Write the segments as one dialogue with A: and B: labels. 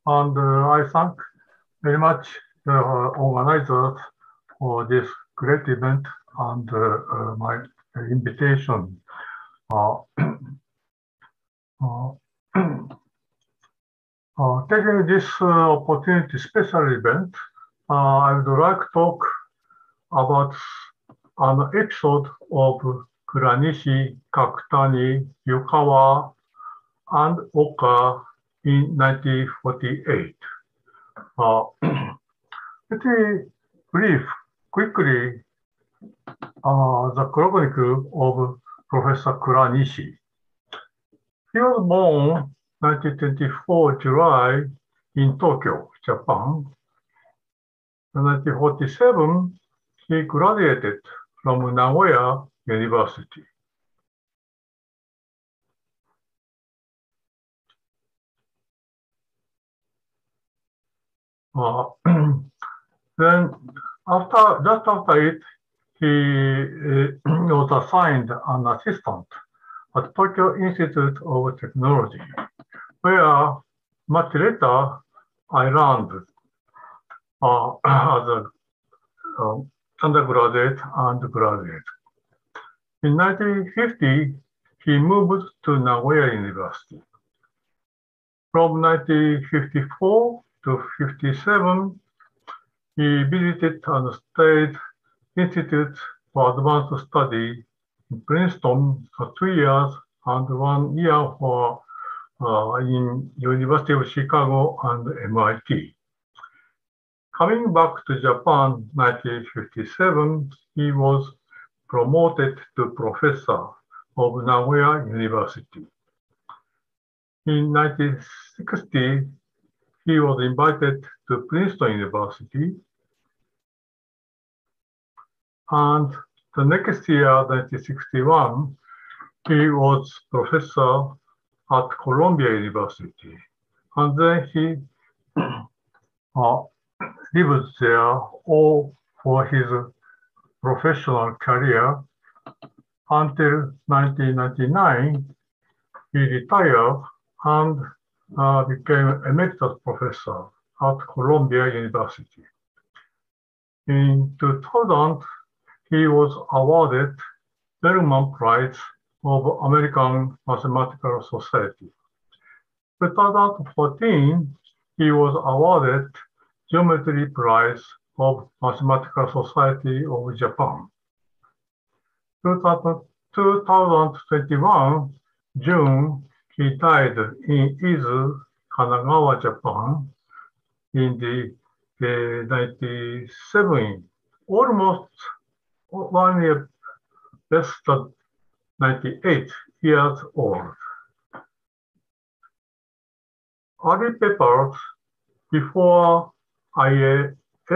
A: And I thank very much the organizers for this great event and my invitation. Taking this opportunity, special event, I would like to talk about an episode of Kuranishi, Kakutani, Yukawa, and Oka in 1948. Pretty brief, quickly, the chronicle of Professor Kuranishi. He was born 1924 July in Tokyo, Japan. In 1947, he graduated from Nagoya University. Then, just after it, he was assigned an assistant at Tokyo Institute of Technology, where much later I learned as an undergraduate and graduate. In 1950, he moved to Nagoya University. From 1954 to 57, he visited and stayed Institute for Advanced Study in Princeton for 2 years and 1 year for in University of Chicago and MIT. Coming back to Japan, 1957, he was promoted to professor of Nagoya University. In 1960, he was invited to Princeton University. And the next year, 1961, he was professor at Columbia University. And then he lived there all for his professional career until 1999. He retired and became emeritus professor at Columbia University. In 2000, he was awarded Bellman Prize of American Mathematical Society. In 2014, he was awarded Geometry Prize of Mathematical Society of Japan. 2021, June, he died in Izu, Kanagawa, Japan, in the 97, almost 1 year less than 98 years old. Early papers before IAS,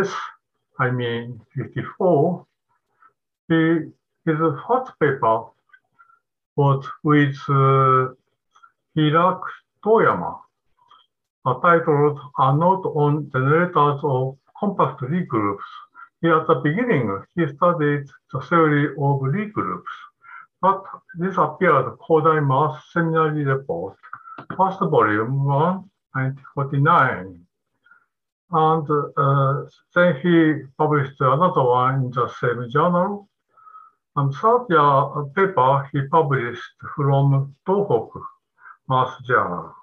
A: 54, his first paper was with Hiraki Toyama, titled A Note on Generators of Compact Lie Groups. At the beginning, he studied the theory of Lie groups, but this appeared Kodai Math Seminary Report, first volume 1, 1949. And then he published another one in the same journal. And third paper he published from Tohoku Math Journal.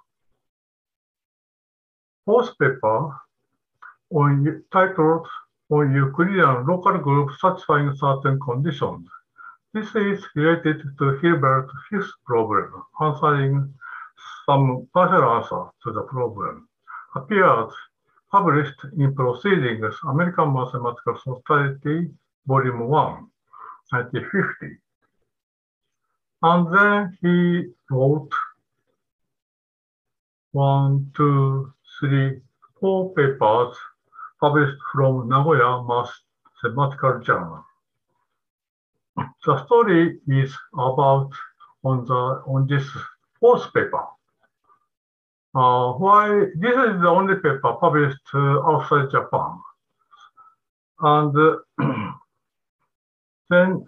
A: Fourth paper titled On Euclidean Local Groups Satisfying Certain Conditions. This is related to Hilbert's fifth problem, answering some partial answer to the problem. Appeared published in Proceedings, American Mathematical Society, Volume 1, 1950. And then he wrote 1, 2, 3, 4 papers published from Nagoya Mathematical Journal. The story is about on this fourth paper. Why this is the only paper published outside Japan, and then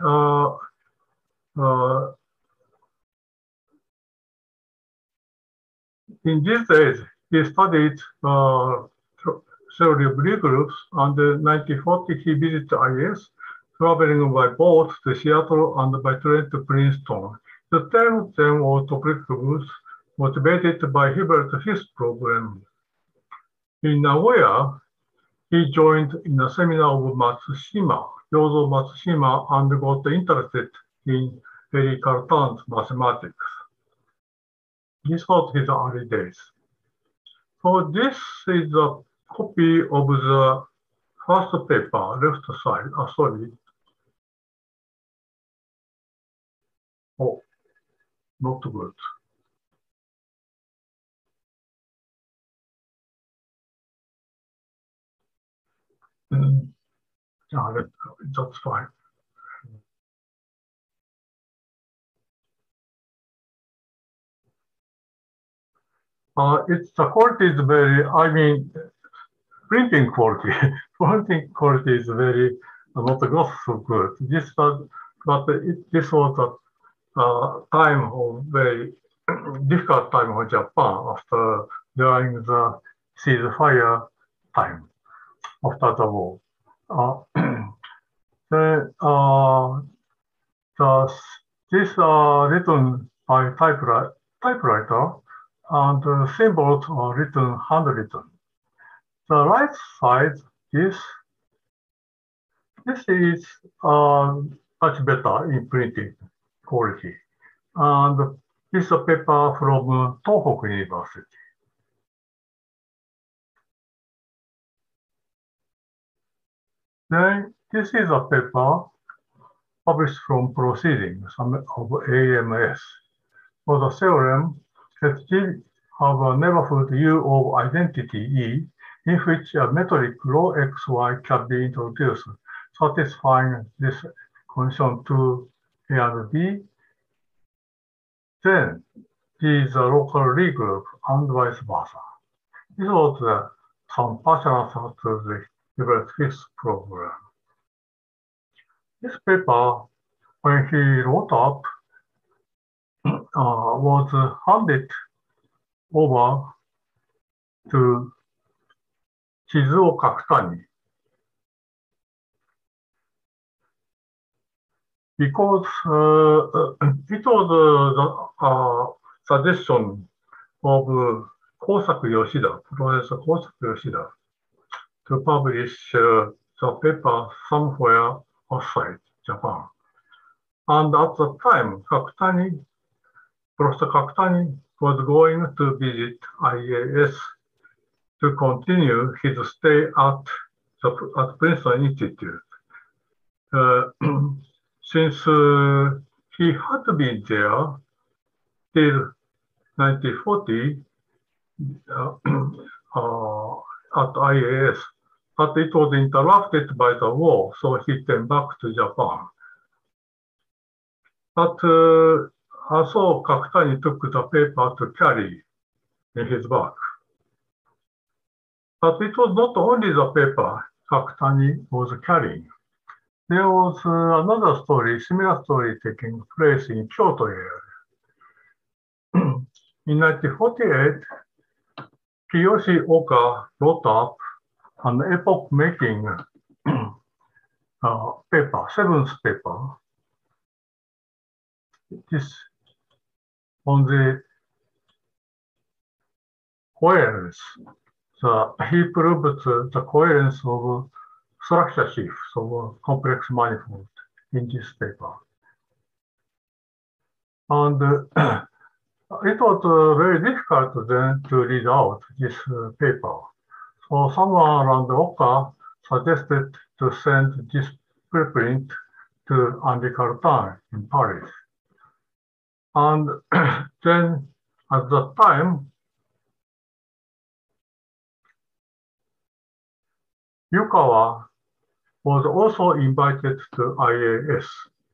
A: in these days he studied theory of Lie groups, and in 1940 he visited IIS, traveling by boat to Seattle and by train to Princeton. The 10 of them were Toplitic groups motivated by Hilbert's fifth program. In Nagoya, he joined in a seminar of Matsushima, Yozo Matsushima, and got interested in Eric Cartan's mathematics. This was his early days. So this is a copy of the first paper, left side. Sorry. Oh, not good. That's fine. The quality is very, printing quality. Printing quality is very, not so good. This was a time of very difficult time for Japan after during the ceasefire time after the war. This written by typewriter, and symbols are written handwritten. The right side is is much better in printing quality, and this is a paper from Tohoku University. Then this is a paper published from Proceedings of AMS. For the theorem, let G have a neighborhood U of identity E, in which a metric rho xy can be introduced, satisfying this condition to A and B. Then G is a local Lie group and vice versa. This was some partial answer to the Hilbert fifth program. This paper, when he wrote up, was handed over to Shizuo Kakutani because it was the suggestion of Kosaku Yoshida, Professor Kosaku Yoshida, to publish the paper somewhere outside Japan. And at the time, Professor Kakutani was going to visit IAS to continue his stay at Princeton Institute. Since he had been there till 1940 at IAS, but it was interrupted by the war, so he came back to Japan. But also Kakutani took the paper to carry in his bag. But it was not only the paper Kakutani was carrying. There was another story, similar story taking place in Kyoto area. In 1948, Kiyoshi Oka wrote up an epoch-making paper, seventh paper. This on the coherence. He proved the coherence of structure shifts of a complex manifold in this paper. And it was very difficult then to read out this paper. So someone around Oka suggested to send this preprint to Henri Cartan in Paris. And then at that time, Yukawa was also invited to IAS.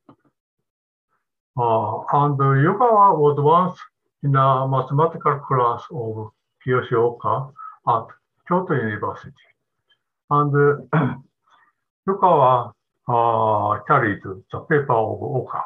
A: And Yukawa was once in a mathematical class of Kiyoshi Oka at Kyoto University. And Yukawa carried the paper of Oka.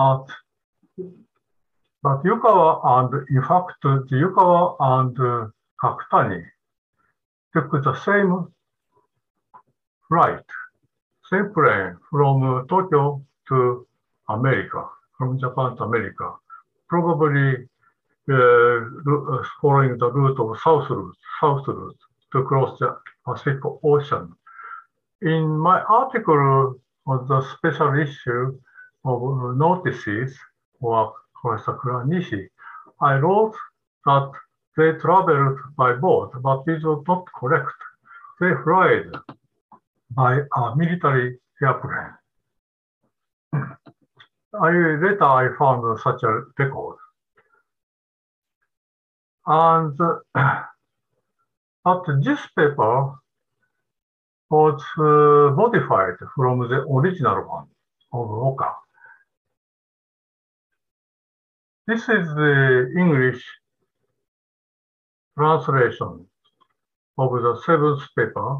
A: But Yukawa and, in fact, Yukawa and Kakutani took the same flight, same plane from Tokyo to America, from Japan to America, probably following the route of south route to cross the Pacific Ocean. In my article on the special issue of Notices for Sakura Nishi, I wrote that they traveled by boat, but this was not correct. They flew by a military airplane. Later I found such a record. And but this paper was modified from the original one of Oka. This is the English translation of the seventh paper.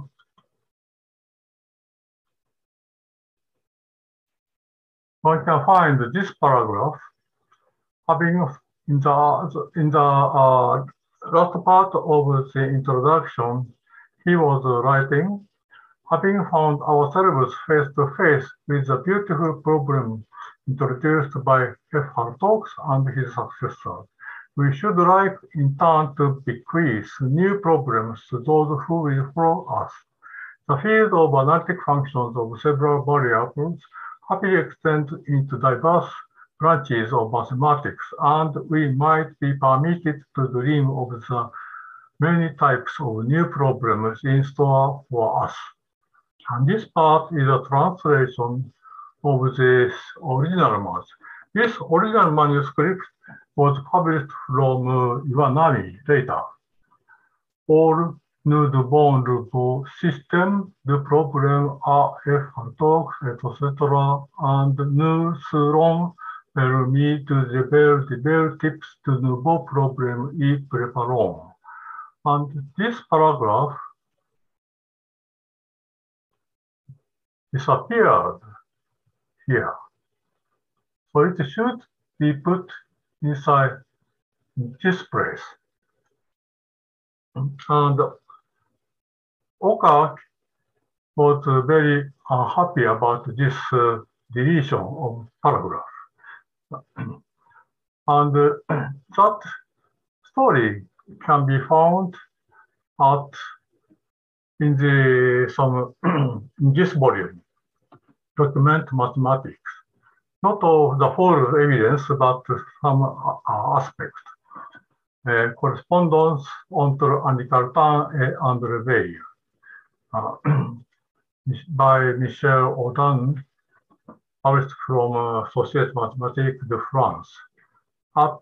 A: One can find this paragraph having in the last part of the introduction. He was writing, having found ourselves face to face with the beautiful problem introduced by F. Hartog and his successors, we should like in turn to bequeath new problems to those who will follow us. The field of analytic functions of several variables happily extend into diverse branches of mathematics, and we might be permitted to dream of the many types of new problems in store for us. And this part is a translation of this original manuscript. This original manuscript was published from Iwanami later. All nous devons le système de problèmes A, F, Hartog, etc. And nous serons permis de développer divers types de nouveaux problèmes y préparons. And this paragraph disappeared here. So it should be put inside this place. And Oka was very unhappy about this deletion of paragraph. And that story can be found in this volume, Document Mathematics. Not of the whole evidence, but some aspects. Correspondence entre Andy Cartan et André Weil by Michel Audin, published from Société Mathématique de France. At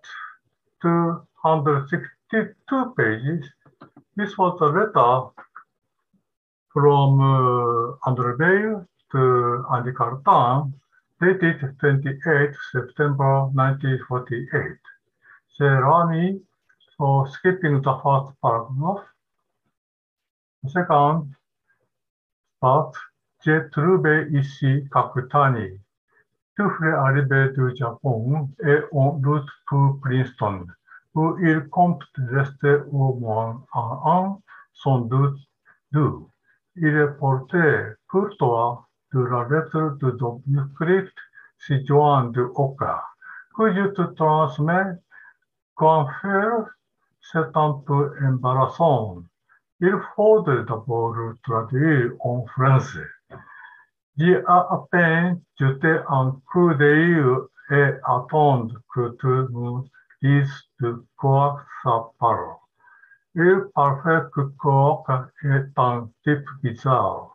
A: 262 pages, this was a letter from André Weil to Andy Cartan, dated 28 September 1948. Allow me for skipping the first paragraph. The second part, j'ai trouvé ici Kakutani, souffle arrivé du Japon et en route pour Princeton, où il compte rester au moins un an, sans doute deux. Il est porté pour toi de la lettre de manuscript ci-joint de Oka, que je te transmets. Qu'en faire, c'est un peu embarrassant. Il faudrait d'abord traduire en français. J'y ai à peine jeté un coup d'œil et attendre que tu me dises de quoi ça parle. Il paraît que Cork est un type bizarre.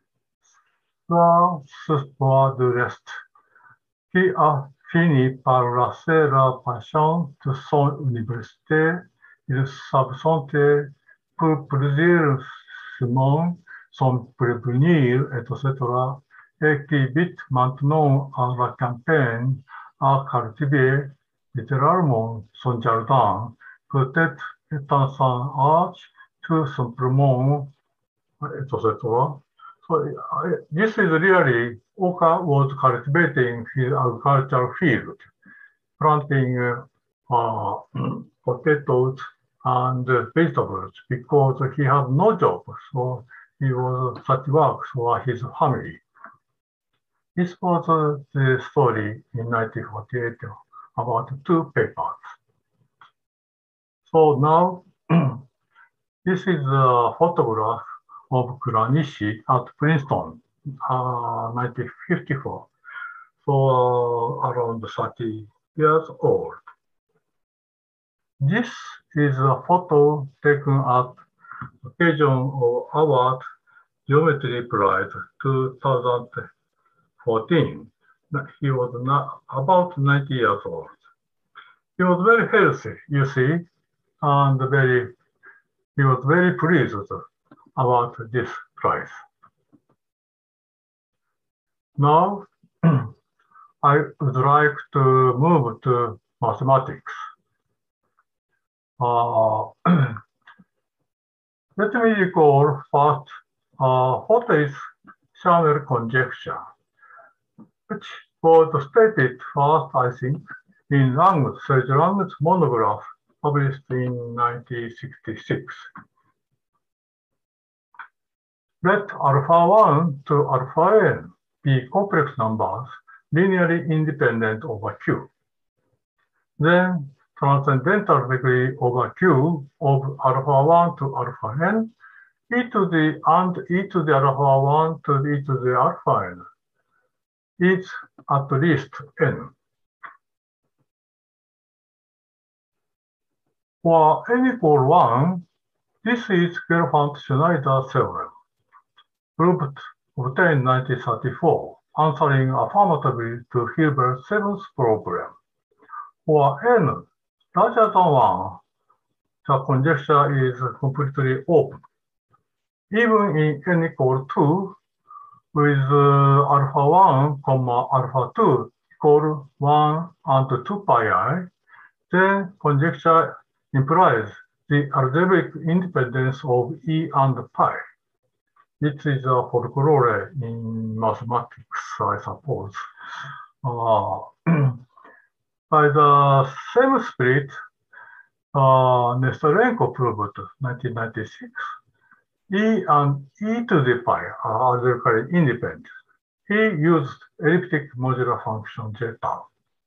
A: Ça se voit de reste, qui a fini par lasser la passion de son université. Il s'absentait pour plusieurs semaines sans prévenir, etc. Et qui vite maintenant à la campagne a cultivé littéralement son jardin, peut-être étant son âge, tout simplement, etc. So this is really, Oka was cultivating his agricultural field, planting potatoes and vegetables because he had no job, so he was such work for his family. This was the story in 1948 about 2 papers. So now, this is a photograph of Kuranishi at Princeton, 1954. So around 30 years old. This is a photo taken at occasion of award Geometry Prize 2014. He was about 90 years old. He was very healthy, you see, and he was very pleased about this prize. Now, I would like to move to mathematics. Let me recall first what is Channel conjecture, which was stated first, I think, in Serge Lang's monograph published in 1966. Let alpha 1 to alpha n be complex numbers linearly independent over Q. Then transcendental degree over Q of alpha 1 to alpha n e to the alpha 1 to the e to the alpha n is at least n. For n equal 1, this is Gelfand-Schneider theorem, proved obtained 1934, answering affirmatively to Hilbert's 7th problem. For n larger than 1, the conjecture is completely open. Even in n equal 2, with alpha 1, alpha 2 equal 1 and 2 pi I, then conjecture implies the algebraic independence of E and pi. It is a folklore in mathematics, I suppose. By the same spirit, Nestorenko proved 1996, E and E to the pi are algebraically independent. He used elliptic modular function zeta.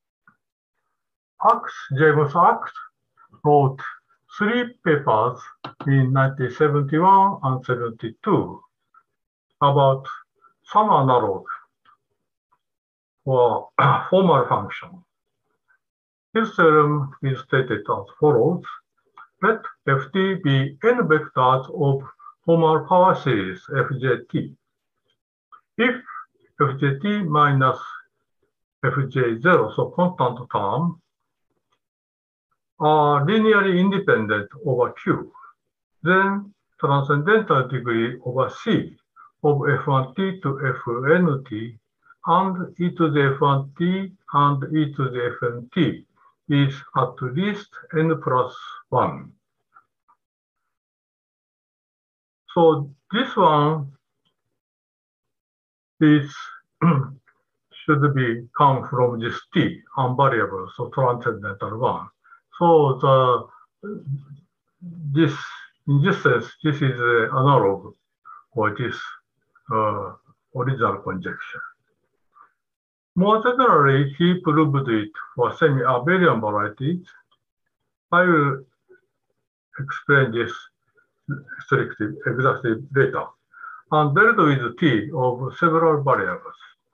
A: James Axe wrote 3 papers in 1971 and 72 about some analog for formal function. His theorem is stated as follows. Let Ft be n vectors of formal power series Fzt. If Fzt minus Fj0, so constant term, are linearly independent over Q, then transcendental degree over C of F1t to Fnt and e to the F1t and e to the Fnt is at least n plus 1. So this one is should be come from this t, unvariable, so transcendental one. So in this sense, this is an analog for this original conjecture. More generally, he proved it for semi-abelian varieties. I will explain this exactly later. And dealt with T of several variables.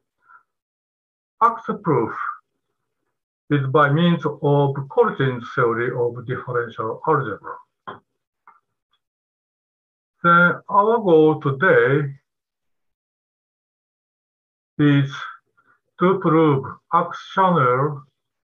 A: Axe proof is by means of Collin's theory of differential algebra. Then our goal today is to prove Axe channel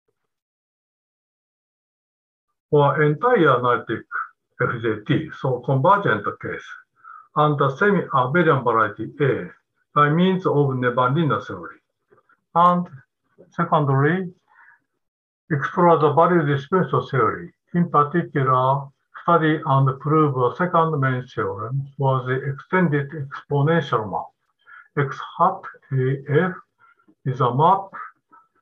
A: for entire analytic FJT, so convergent case, and the semi-abelian variety A by means of Nevanlinna theory. And secondly, explore the value distribution theory, in particular, study and prove a second main theorem for the extended exponential map. X hat AF is a map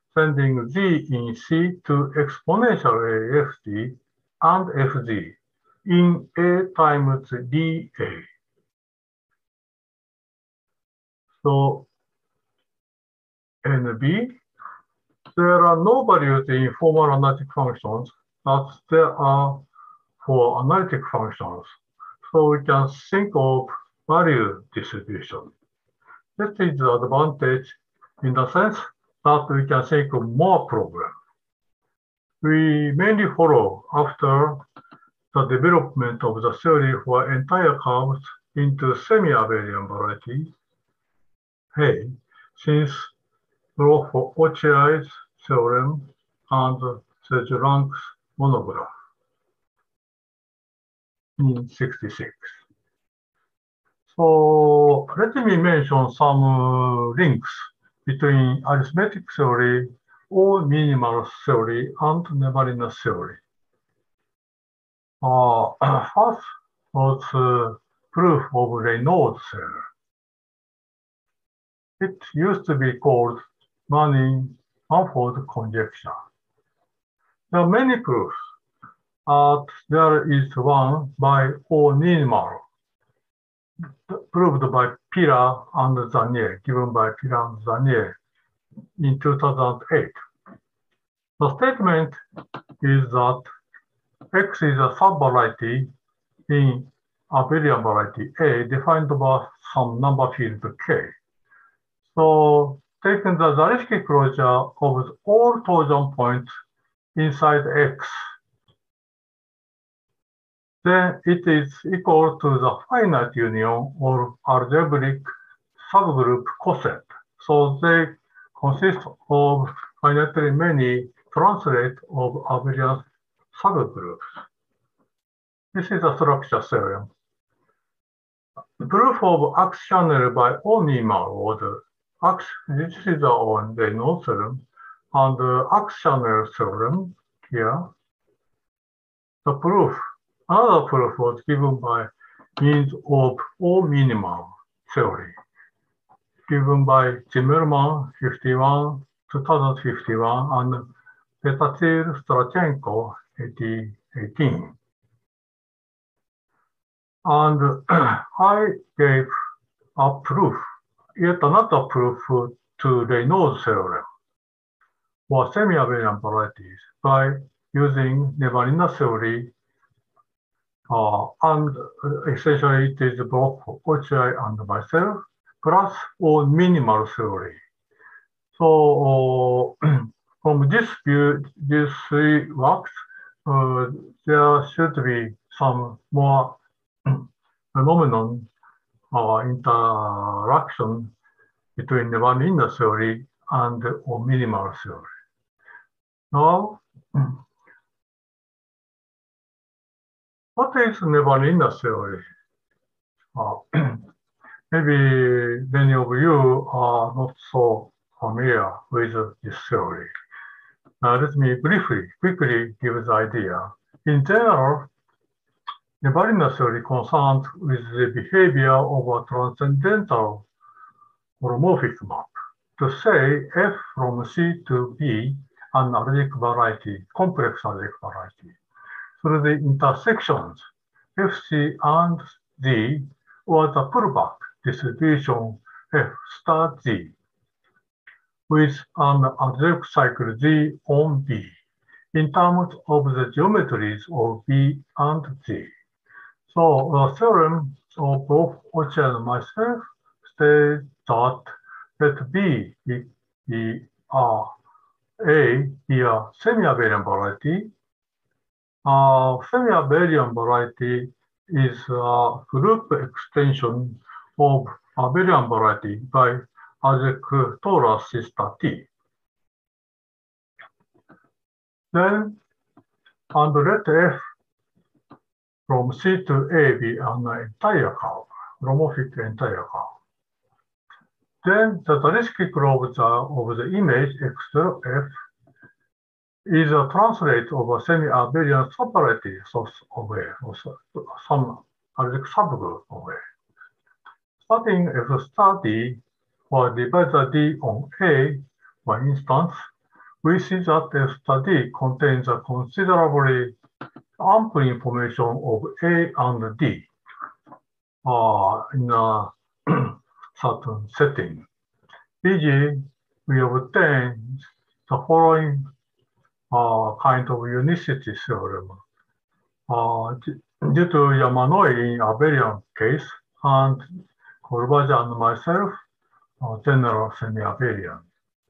A: sending Z in C to exponential AFD and FZ. in A times dA. So NB, there are no values in formal analytic functions, but there are for analytic functions. So we can think of value distribution. This is the advantage in the sense that we can think of more problems. We mainly follow after the development of the theory for entire curves into semi-abelian variety, hey, since Bloch-Ochiai's theorem and Serge-Lang's monograph in '66. So let me mention some links between arithmetic theory or minimal theory and Nevarina theory. First was proof of Reynolds theorem. It used to be called Manning-Mumford conjecture. There are many proofs, but there is one by O'Neill, proved by Pila and Zanier, given by Pila and Zanier in 2008. The statement is that X is a subvariety in abelian variety A defined by some number field K. So taking the Zariski closure of all torsion points inside X, then it is equal to the finite union or algebraic subgroup coset. So they consist of finitely many translate of abelian subgroups. This is a structure theorem. The proof of Ax channel by O'Neill or the Ax, this is the Reynolds theorem, and the Ax channel theorem here. The proof, another proof was given by means of O-minimal theory, given by Zimmerman 51, 2051, and Petatil Strachenko 2018. And I gave a proof, yet another proof to Reynolds theorem for semi-abelian varieties by using Nevarina theory, and essentially it is both Ochiai and myself, plus or minimal theory. So from this view, these three works, there should be some more phenomenon interaction between Nevarina theory and or minimal theory. Now, what is Nevarina theory? Maybe many of you are not so familiar with this theory. Let me quickly give the idea. In general, Nevarina theory concerned with the behavior of a transcendental holomorphic map. To say F from C to B, an algebraic variety, complex algebraic variety, through the intersections FC and Z, or the pullback distribution F star Z, with an algebraic cycle Z on B, in terms of the geometries of B and Z. So the theorem of both Ochiai and myself states that let B be a semi-abelian variety. Semi-abelian variety is a group extension of abelian variety by algebraic torus sister T. Then, and let F from C to A be an entire curve, holomorphic entire curve. Then the Zariski closure of the image X F is a translate of a semi-abelian subvariety source of A, or some algebraic subgroup of A. Starting F star D or divisor D on A, for instance, we see that F star D contains a considerably ample information of A and D in a certain setting. e.g., we obtain the following kind of unicity theorem. Due to Yamanoi in abelian case and Kohlberger and myself, general semi-abelian.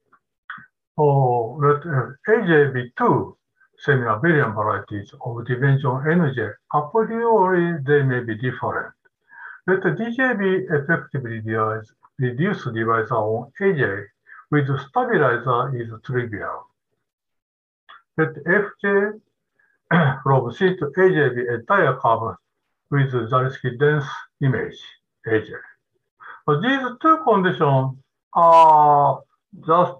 A: Let AJ be two semi-abelian varieties of dimension nj. A priori, they may be different. Let DJ be effectively reduced divisor on AJ with stabilizer is trivial. Let FJ from C to AJ be entire curve with Zariski dense image AJ. But these two conditions are just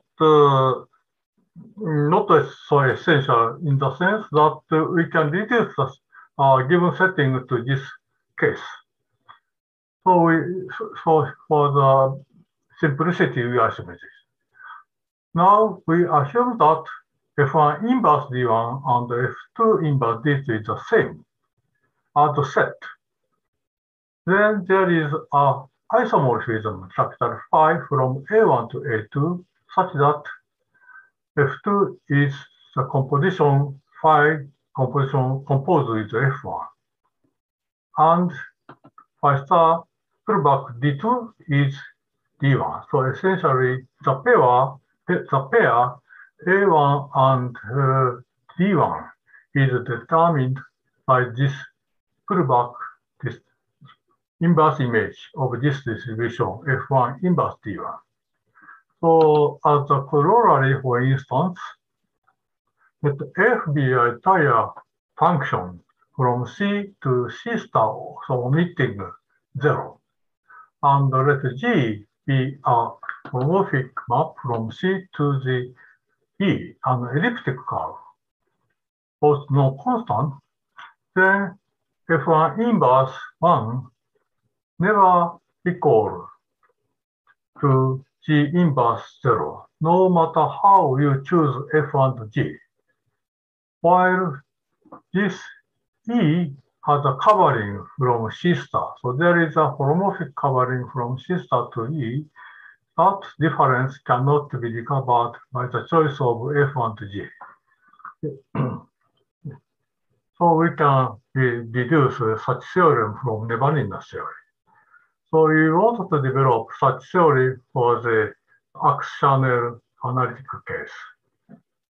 A: not so essential in the sense that we can reduce the given setting to this case. So for the simplicity, we assume this. Now we assume that F1 inverse D1 and F2 inverse D2 is the same as the set. Then there is an isomorphism capital Phi from A1 to A2 such that F2 is the composition Phi composition composed with F1. And Phi star pullback D2 is D1. So essentially the pair A1 and D1 is determined by this pullback, this inverse image of this distribution F1 inverse D1. So as a corollary, for instance, let F be a entire function from C to C star, so omitting 0. And let G be a homomorphic map from C to the E, an elliptic curve, both non-constant, then F1 inverse 1 never equal to G inverse 0, no matter how you choose F and G. While this E has a covering from C star, so there is a holomorphic covering from C star to E. That difference cannot be recovered by the choice of F and G. So we can deduce such theorem from Nevanlinna theory. So we want to develop such theory for the X-channel analytic case.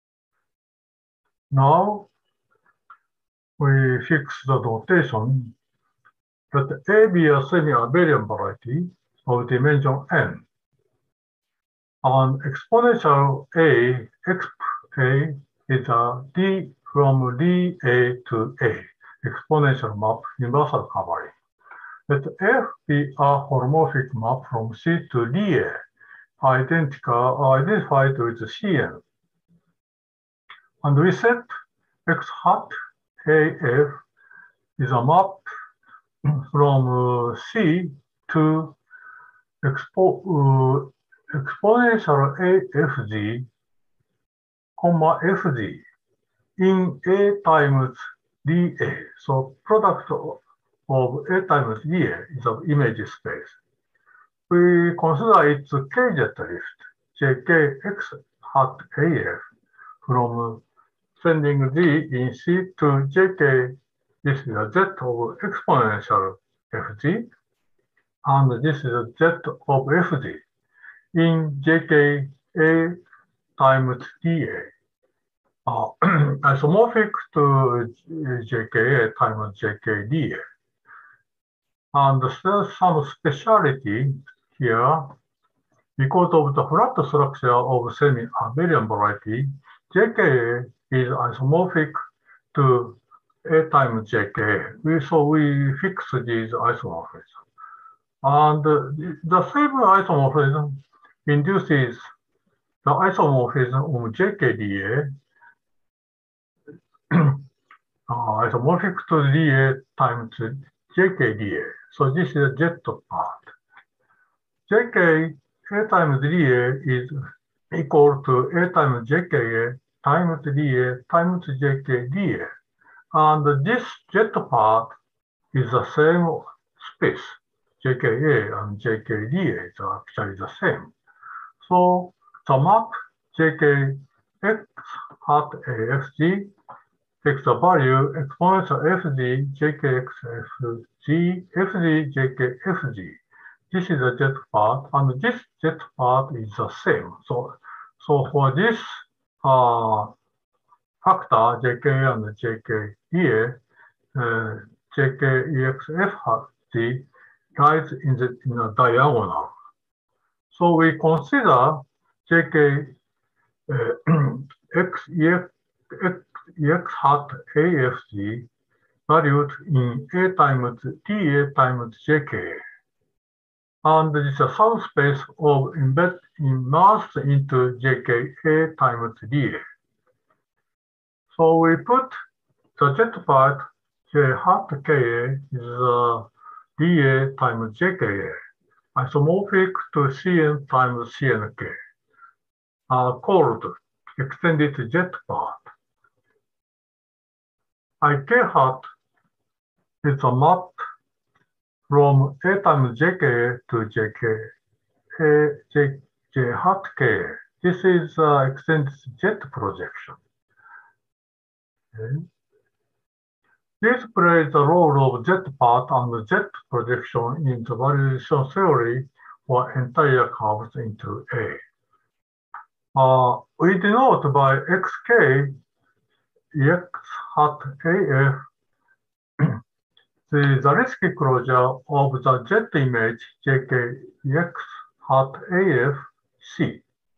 A: Now we fix the notation that A be a semi-abelian variety of dimension n. And exponential A, exp A is a D from dA to A, exponential map, universal covering. Let F be a holomorphic map from C to dA, identified with Cn. And we set X hat AF is a map from C to exponential AFG, FG in A times dA. So product of A times dA is of image space. We consider its kz drift, jkx hat AF, from sending D in C to jk. This is a z of exponential fg, and this is a z of fg in jk A times dA. Isomorphic to jk times jk dA. And there's some speciality here because of the flat structure of semi-abelian variety. jk is isomorphic to A times jk. So we fix these isomorphisms. And the same isomorphism induces the isomorphism of jk dA, isomorphic to dA times jk dA. So this is a z part. jk A times dA is equal to A times jk times dA times jk dA. And this jet part is the same space. JKA and JKDA are actually the same. So the map JKX hat AFG takes the value exponential FG JKXFG FG JKFG. This is the jet part, and this jet part is the same. So for this factor JK and JKEA, JKEXFG lies in a diagonal. So we consider JK X hat AFG valued in A times DA times JK. And this is a subspace of immersed into JKA times DA. So we put the jet part J hat KA is DA times JKA, isomorphic to Cn times Cnk, called extended jet part. Ik hat is a map from A times JK to J hat K. This is extended jet projection. Okay. This plays the role of jet part and jet projection in the variation theory for entire curves into A. We denote by xk X hat AF the Zariski closure of the jet image JK X hat AF C.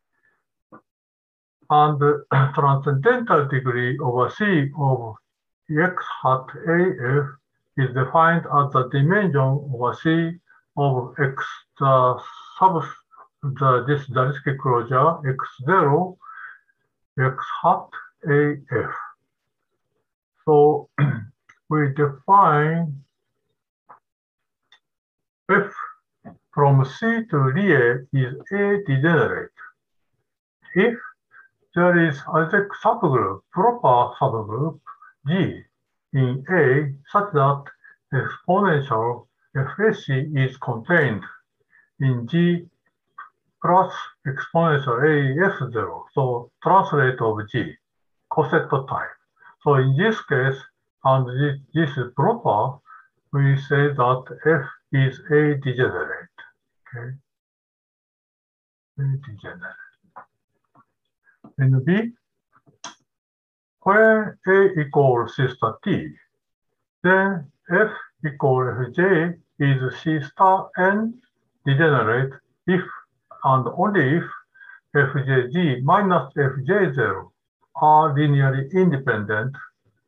A: And the transcendental degree over C of X hat AF is defined as the dimension over C of X, this Zariski closure X0 X hat AF. So we define F from C to Lie is A degenerate. If there is a subgroup, proper subgroup G in A such that exponential FSC is contained in G plus exponential AF0, so translate of G, coset type. So in this case, and this is proper, we say that F is A degenerate. Okay, A degenerate. In B, when A equals C star T, then F equals Fj is C star N degenerate if and only if Fjg minus Fj0 are linearly independent.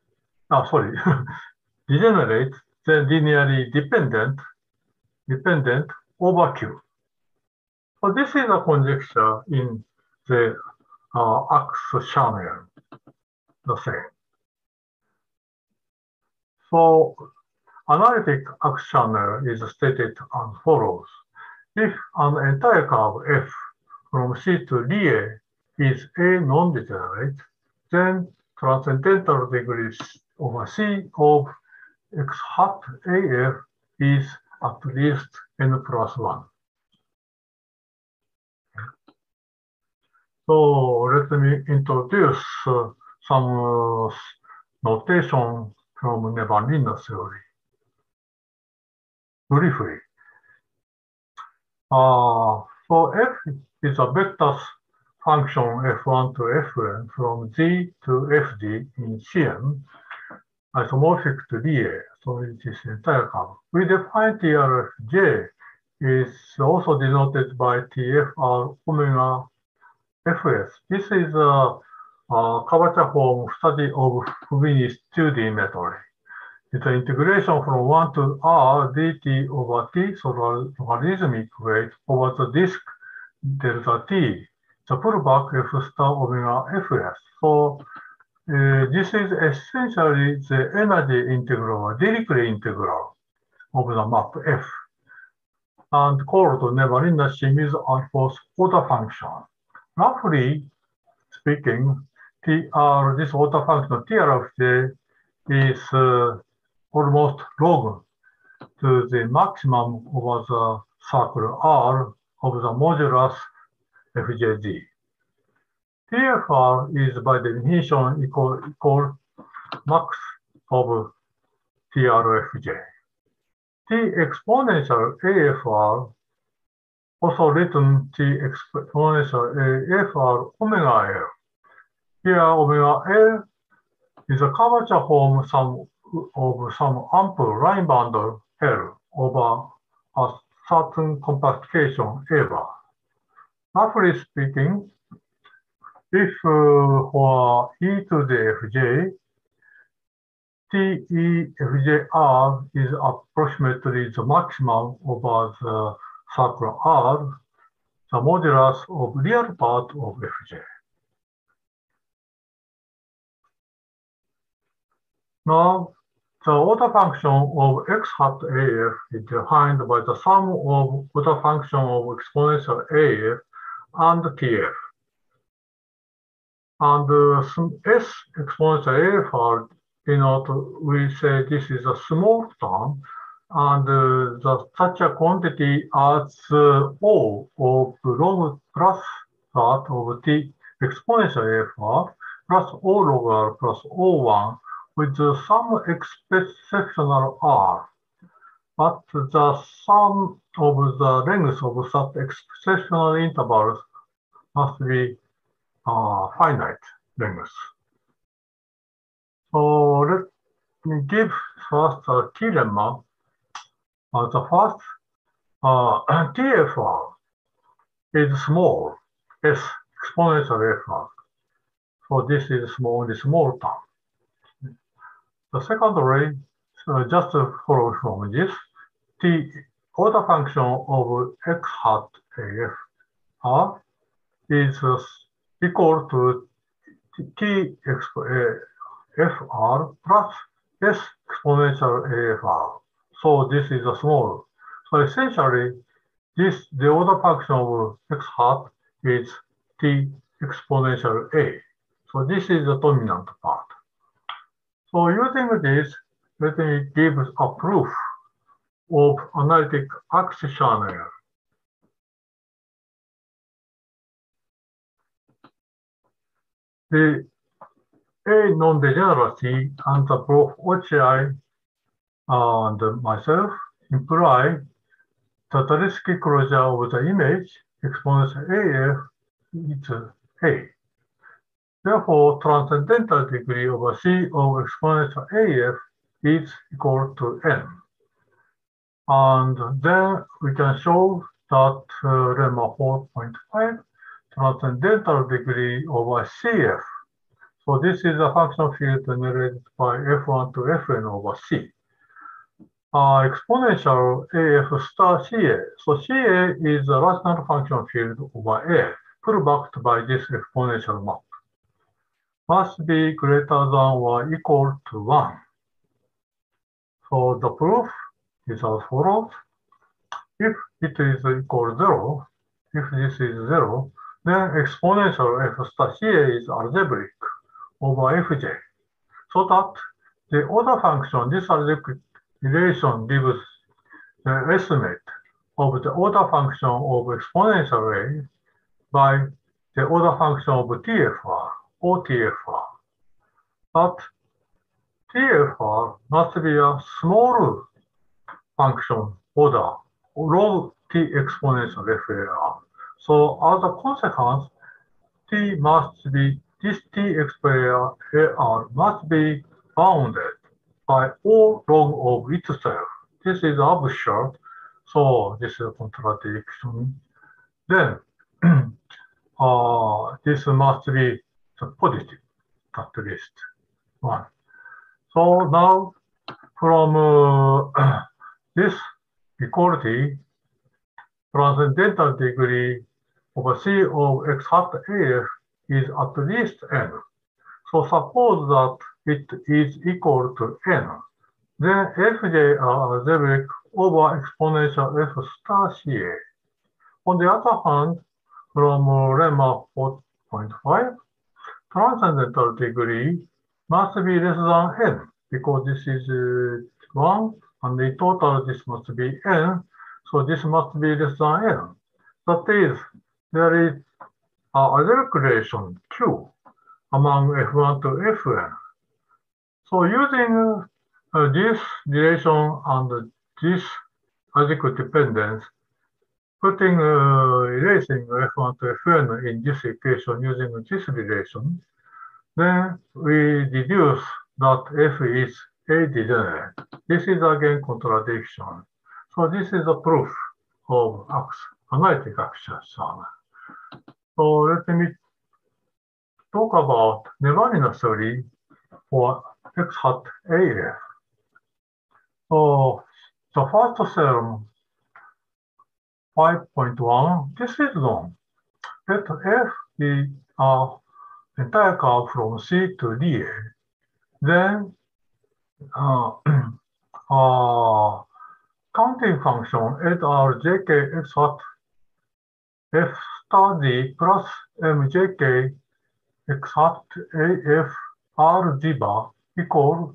A: Degenerate, then linearly dependent over Q. So this is a conjecture in the Axe channel, the same. So analytic Axe channel is stated as follows. If an entire curve F from C to Lie is A non-degenerate, then transcendental degree over C of X hat AF is at least N plus 1. So let me introduce some notation from Nevanlinna theory briefly. So F is a vector function F1 to Fn from G to Fd in Cn, isomorphic to Lie, so it is entire curve. We define TRFJ is also denoted by TFR omega Fs. This is a curvature form study of Fubini-Studi method. It's an integration from 1 to R dt over t, so the logarithmic weight over the disk delta t, the pullback F star omega Fs. So this is essentially the energy integral, or Dirichlet integral of the map F, and called Nevanlinna-Shimizu-Alfors order function. Roughly speaking, this order function TR of J is almost log to the maximum over the circle R of the modulus fjz. TFR is by definition equal max of TRFJ. T exponential AFR, also written T exponential AFR omega L. Here omega L is a curvature form of some ample line bundle L over a certain compactification A bar. Roughly speaking, if for e to the fj, TEFJR is approximately the maximum over the circle R, the modulus of real part of fj. Now, the order function of x hat AF is defined by the sum of order function of exponential AF and TF. And S exponential AF we say this is a small term, and such a quantity as O of log plus that of T exponential AFR plus O log R plus O1 with some exceptional R. But the sum of the length of such exceptional intervals must be finite length. So let me give first a key lemma. The first TFR is small, S exponential FR. So this is only small term. The secondary, just to follow from this, the order function of x hat AF R is equal to T FR plus S exponential AFR. So this is a small. So essentially, the order function of x hat is T exponential A. So this is the dominant part. So using this, let me give a proof of analytic accession error. The A non-degeneracy and the proof OCI and myself imply that the Taritsky closure of the image exponential AF is A. Therefore, transcendental degree of C of exponential AF is equal to N. And then we can show that lemma 4.5 transcendental degree over CF. So this is a function field generated by F1 to Fn over C. Exponential AF star CA. So CA is a rational function field over A, pull backed by this exponential map. Must be greater than or equal to 1. So the proof is as follows. If it is equal to 0, if this is 0, then exponential F star CA is algebraic over Fj. So that the order function, this algebraic relation gives the estimate of the order function of exponential A by the order function of TFR or TFR. But TFR must be a small function order log T exponential FAR. So as a consequence, this T exponential AR must be bounded by all log of itself. This is absurd, so this is a contradiction. Then this must be the positive, at least one. So now from this equality, transcendental degree of C of x hat AF is at least N. So suppose that it is equal to N. Then Fj are algebraic over exponential F star CA. On the other hand, from lemma 4.5, transcendental degree must be less than N. because this is 1, and in total this must be n, so this must be less than n. That is, there is an allelic relation Q among F1 to Fn. So using this relation and this adequate dependence, erasing F1 to Fn in this equation using this relation, then we deduce that F is a degenerate. This is again contradiction. So this is a proof of analytic action. So let me talk about Nevarino theory for X hat AF. So the first theorem 5.1, this is known. Let F be an entire curve from C to dA. Then counting function HRJK X hat F star D plus MJK X hat AF R G bar equal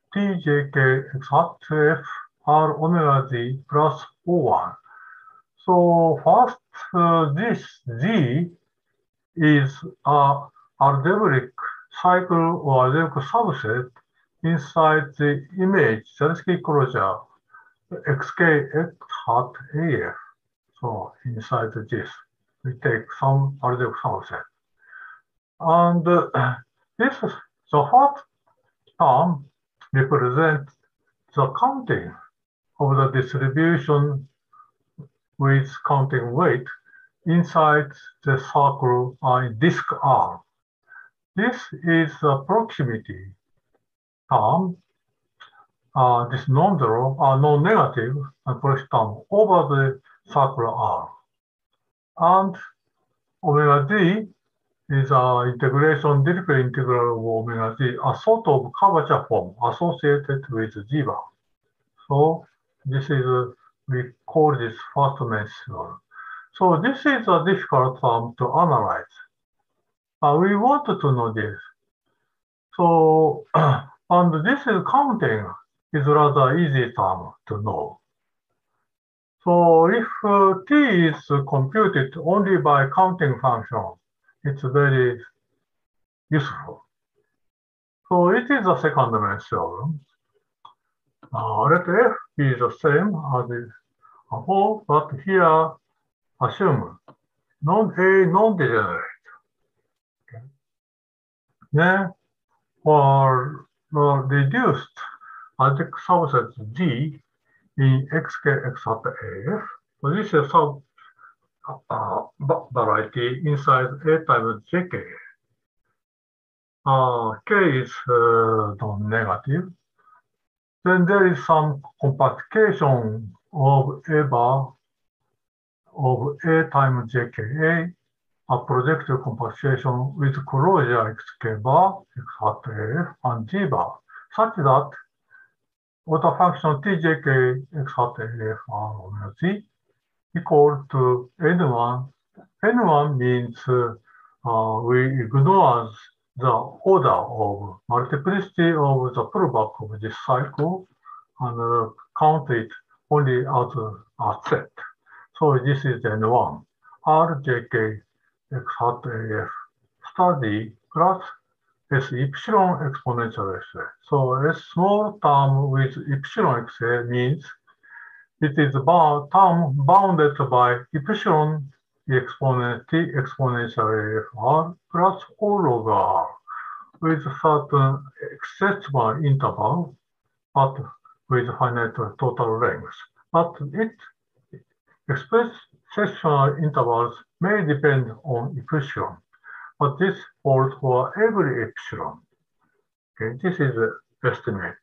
A: TJK X hat F R omega Z plus O1. So first, this Z is a algebraic cycle or algebraic subset inside the image Zariski closure xk x hat AF. So inside this, we take some algebraic subset. And this is the first term represents the counting of the distribution with counting weight inside the circle in disk R. This is a proximity term, this non-zero, non-negative proximity term over the circle R. And omega Z is an integration, Dirichlet integral of omega Z, a sort of curvature form associated with G bar. So this is, we call this first method. So this is a difficult term to analyze. We wanted to know this. So, and this is counting is rather easy term to know. So if T is computed only by counting function, it's very useful. So it is a second method. Let F be the same as before, but here assume non-degenerate. Okay. Then for reduced algebraic subset G in xk x hat AF, so this is some variety inside A times jk. K is non-negative. Then there is some compactification of A bar of A times jka, a projective compactification with closure xk bar, x hat AF, and G bar, such that order function tjk x hat AF r omega Z equal to n1. n1 means we ignore the order of multiplicity of the pullback of this cycle and count it only as a set. So this is n1. rjk x hat AF star D plus s epsilon exponential xa. So a small term with epsilon xa means it is a term bounded by epsilon exponent t exponential AFR plus O log R with certain accessible interval, but with finite total length. But exceptional intervals may depend on epsilon, but this holds for every epsilon. Okay, this is the estimate.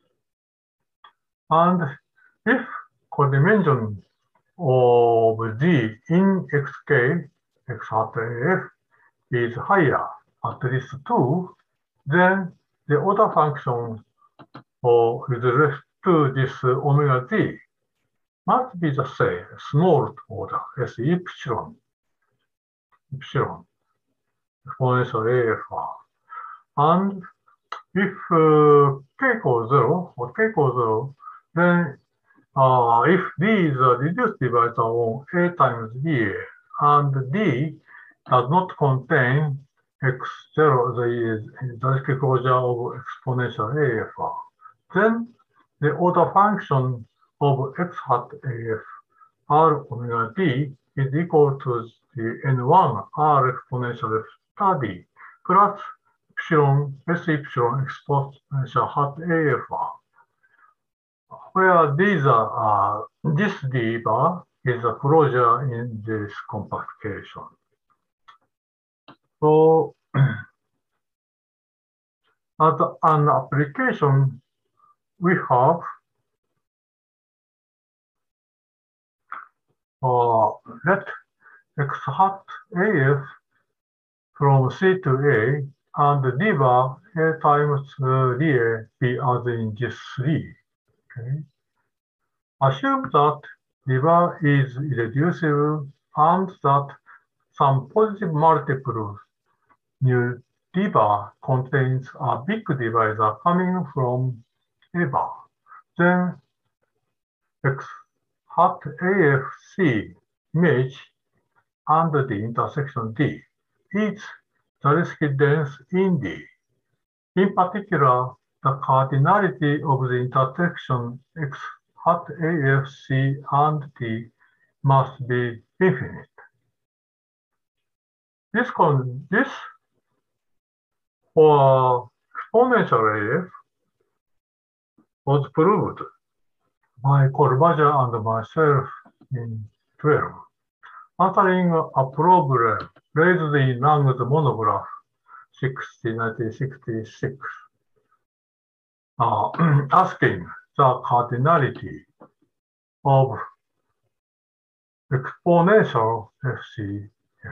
A: And if codimension of Z in xk x hat AF is higher, at least 2, then the order function with respect to this omega Z must be the same, small order, as epsilon exponential AFR. And If k equals 0 or k equals 0, then if D is a reduced divisor on A times dA and D does not contain x0, the directly closure of exponential AF, then the order function of x hat AF R omega D is equal to the N1 R exponential F star D plus epsilon S epsilon exponential hat AF, where these are this D bar is a closure in this compactification. So as an application, we have let x hat AF from C to A and D bar A times dA be as in this 3. Okay. Assume that D bar is irreducible and that some positive multiple new D bar contains a big divisor coming from A bar. Then x hat AFC image under the intersection D is Zariski dense in D. In particular, the cardinality of the intersection x hat AFC and D must be infinite. This for exponential AF was proved by Corbaja and myself in 12, answering a problem raised in Lang's monograph 1966, asking the cardinality of exponential FC.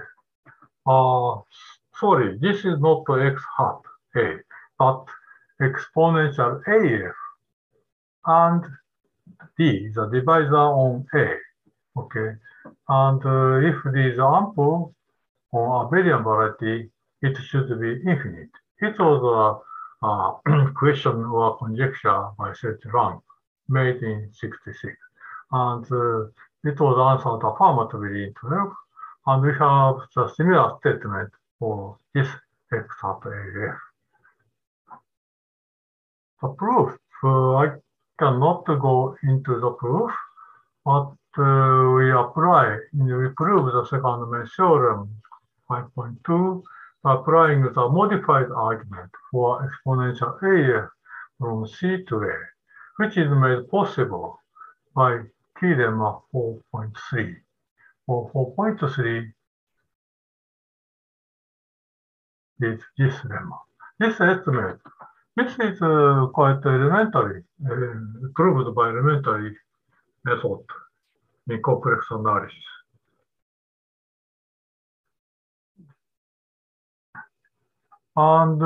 A: Sorry, this is not x hat A, but exponential AF and D, the divisor on A. Okay, and if D is ample on abelian variety, it should be infinite. It was a question or conjecture by Serge Lang, made in 66. And it was answered affirmatively in 12. And we have the similar statement for this x hat AF. The proof, I cannot go into the proof, but we prove the second main theorem 5.2 by applying the modified argument for exponential AF from C to A, which is made possible by theorem 4.3. For 4.3 is this lemma. This estimate, this is quite elementary, proved by elementary method in complex analysis. And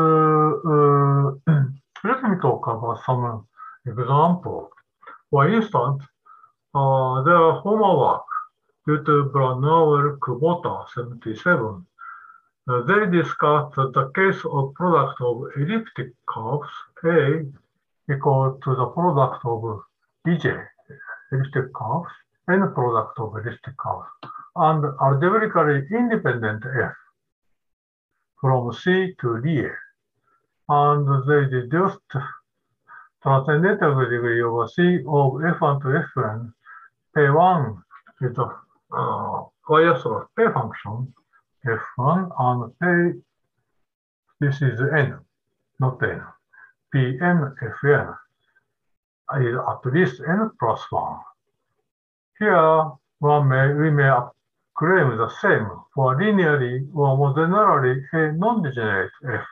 A: let me talk about some example. For instance, their homework due to Brunauer Kubota 77. They discussed the case of product of elliptic curves A equal to the product of EJ elliptic curves and product of elliptic curves and algebraically independent F from C to dA. And they deduced transcendental degree over C of F1 to Fn. P1 is the Weierstrass P function F1 and P, this is N, not N. Pn Fn is at least N plus 1. Here, we may claim the same for linearly or more generally a non-degenerate F.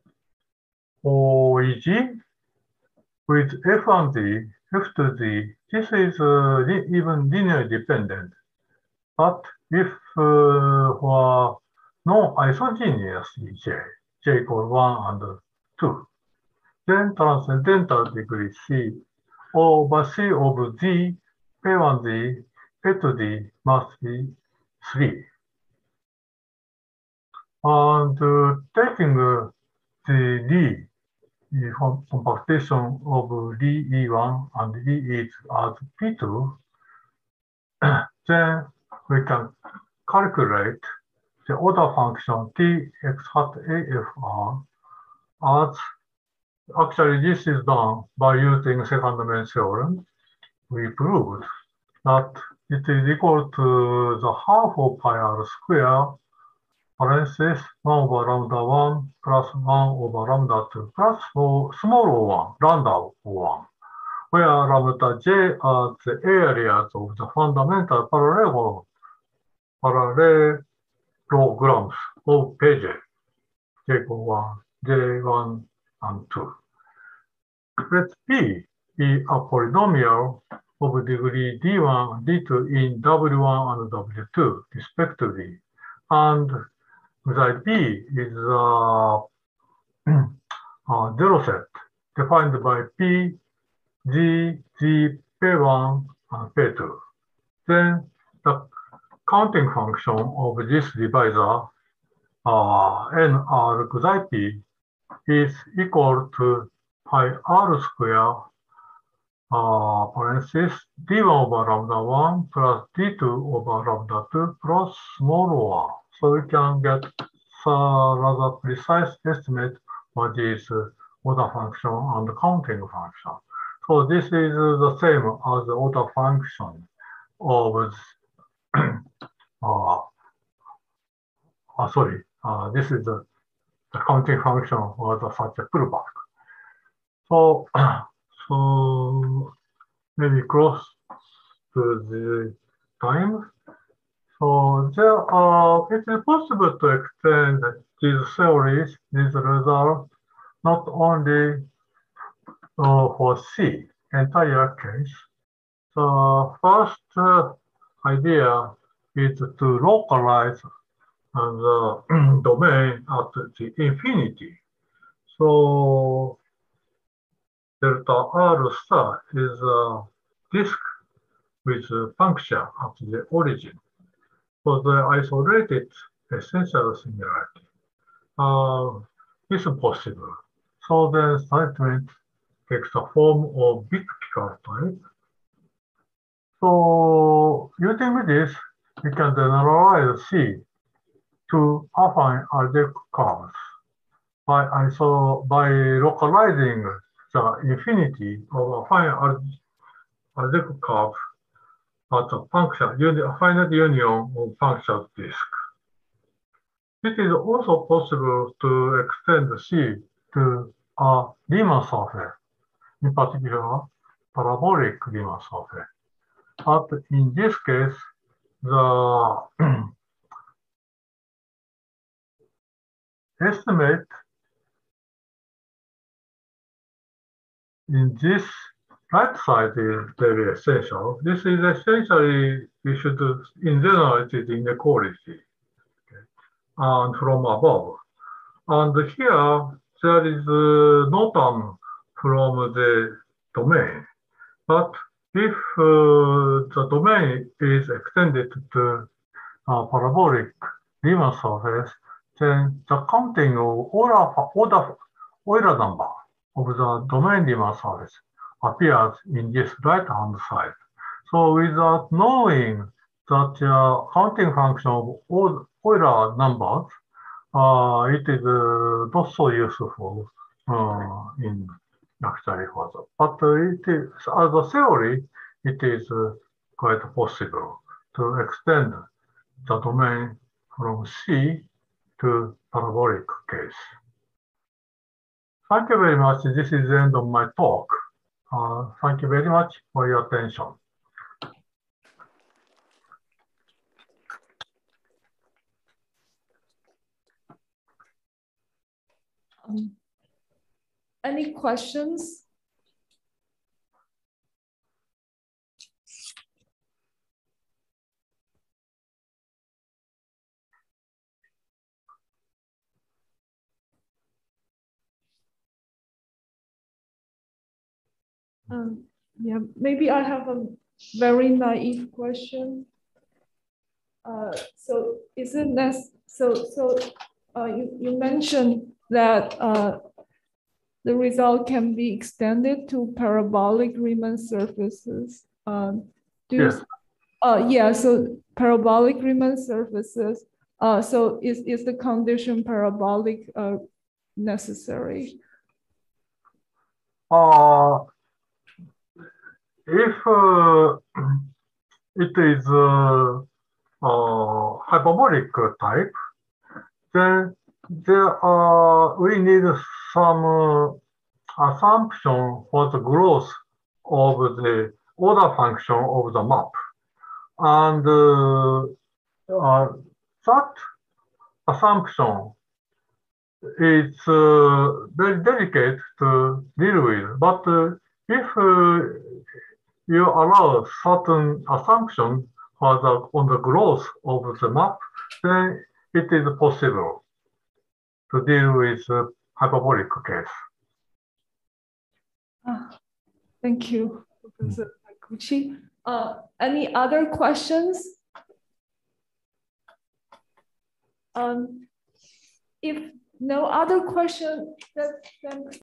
A: OEG with F and D, F to D, this is even linearly dependent. But if for non-isogenous EJ, J equals 1 and 2, then transcendental degree C over C of D, P1D, P2D must be 3. And taking the D compactation of Lie E1 and Lie E as P2, then we can calculate the order function Tx hat AFR as actually this is done by using second-main theorem. We proved that it is equal to the half of pi r square parenthesis 1 over lambda 1 plus 1 over lambda 2 plus small o1, lambda o1, where lambda j are the areas of the fundamental parallelograms of Pj, J1, J1 and 2. Let P be a polynomial of degree d1 and d2 in w1 and w2, respectively, and that B is a zero set defined by P, G, G, P1, and P2. Then the counting function of this divisor, NR xi P, is equal to pi r square parenthesis d1 over lambda 1 plus d2 over lambda 2 plus small o1. So we can get a rather precise estimate for this order function and counting function. So this is the same as the order function of this is the counting function of the such a pullback. So maybe close to the time. So it is possible to extend these theories, these results, not only for C, entire case. The first idea is to localize the domain at the infinity. So delta R star is a disk with a function at the origin. For the isolated essential similarity, is possible. So the statement takes the form of big Picard type. So using this, we can generalize C to affine algebraic curves by localizing the infinity of affine algebraic curve at a function, a finite union of function disk. It is also possible to extend C to a Riemann surface, in particular, parabolic Riemann surface. But in this case, the estimate in this right side is very essential. This is essentially, we should, in general, it is inequality, okay, and from above. And here, there is no term from the domain. But if the domain is extended to parabolic Riemann surface, then the counting of Euler number of the domain Riemann surface appears in this right-hand side. So without knowing that counting function of Euler numbers, it is not so useful in actually further. But it is, as a theory, it is quite possible to extend the domain from C to parabolic case. Thank you very much. This is the end of my talk. Thank you very much for your attention.
B: Any questions? Yeah, maybe I have a very naive question. So isn't that you mentioned that the result can be extended to parabolic Riemann surfaces.
A: Yes.
B: Yeah, so parabolic Riemann surfaces. So is the condition parabolic necessary?
A: If it is hyperbolic type, then we need some assumption for the growth of the order function of the map. And that assumption is very delicate to deal with. But if you allow certain assumption on the growth of the map, then it is possible to deal with hyperbolic case.
B: Thank you, Professor Takuchi. Any other questions? If no other question, then